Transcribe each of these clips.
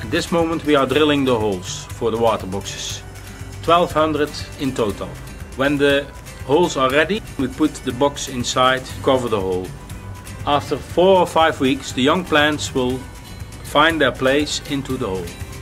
At this moment we are drilling the holes for the water boxes. 1200 in total. When the holes are ready, we put the box inside to cover the hole. After 4 or 5 weeks, the young plants will find their place into the hole.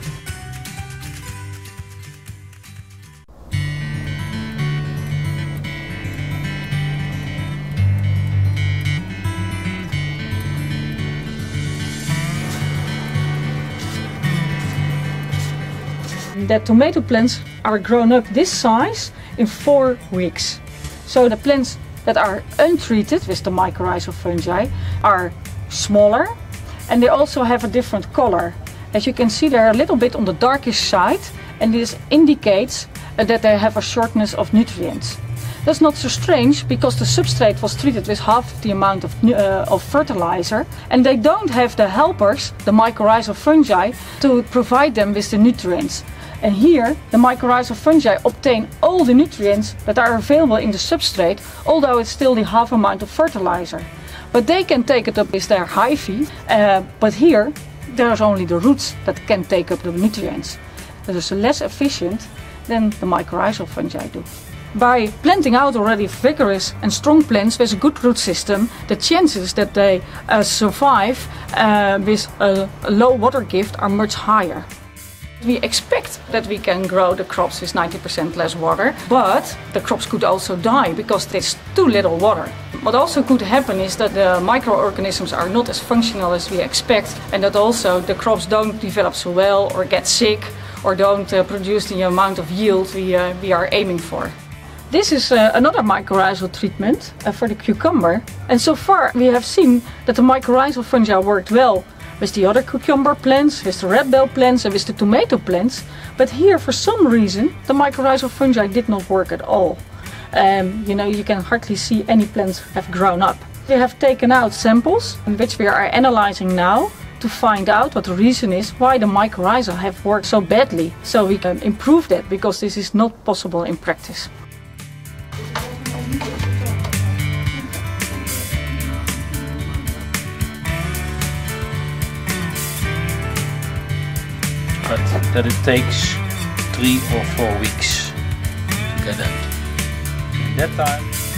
The tomato plants are grown up this size in 4 weeks. So the plants that are untreated with the mycorrhizal fungi are smaller, and they also have a different color. As you can see, they're a little bit on the darkish side, and this indicates that they have a shortness of nutrients. That's not so strange because the substrate was treated with half the amount of fertilizer, and they don't have the helpers, the mycorrhizal fungi, to provide them with the nutrients. And here, the mycorrhizal fungi obtain all the nutrients that are available in the substrate, although it's still the half amount of fertilizer. But they can take it up with their hyphae, but here, there's only the roots that can take up the nutrients. That is less efficient than the mycorrhizal fungi do. By planting out already vigorous and strong plants with a good root system, the chances that they survive with a low water gift are much higher. We expect that we can grow the crops with 90% less water, but the crops could also die because there's too little water. What also could happen is that the microorganisms are not as functional as we expect, and that also the crops don't develop so well or get sick or don't produce the amount of yield we are aiming for. This is another mycorrhizal treatment for the cucumber, and so far we have seen that the mycorrhizal fungi worked well with the other cucumber plants, with the red bell plants and with the tomato plants, but here for some reason the mycorrhizal fungi did not work at all. You can hardly see any plants have grown up. We have taken out samples, which we are analyzing now, to find out what the reason is why the mycorrhiza have worked so badly, so we can improve that, because this is not possible in practice. But that it takes 3 or 4 weeks to get out. In that time